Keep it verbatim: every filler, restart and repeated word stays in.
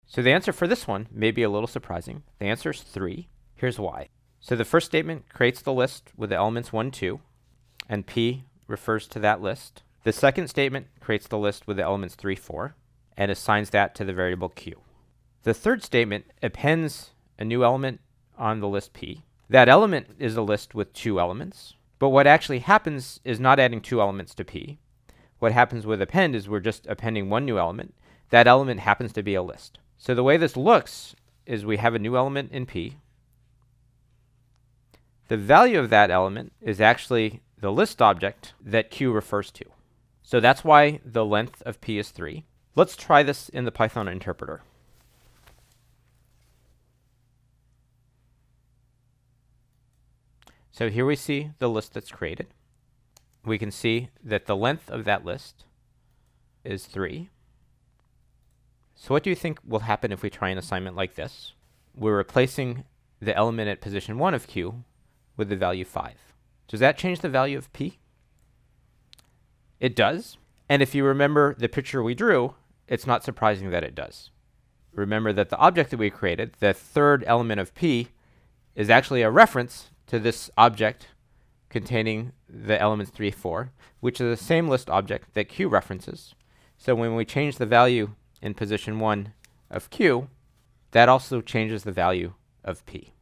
So the answer for this one may be a little surprising. The answer is three. Here's why. So the first statement creates the list with the elements one, two, and P refers to that list. The second statement creates the list with the elements three, four, and assigns that to the variable Q. The third statement appends a new element on the list P. That element is a list with two elements, but what actually happens is not adding two elements to P. What happens with append is we're just appending one new element. That element happens to be a list. So the way this looks is we have a new element in P. The value of that element is actually the list object that Q refers to. So that's why the length of P is three. Let's try this in the Python interpreter. So here we see the list that's created. We can see that the length of that list is three. So what do you think will happen if we try an assignment like this? We're replacing the element at position one of Q with the value five. Does that change the value of P? It does. And if you remember the picture we drew, it's not surprising that it does. Remember that the object that we created, the third element of P, is actually a reference to this object containing the elements three, four, which is the same list object that Q references. So when we change the value in position one of Q, that also changes the value of P.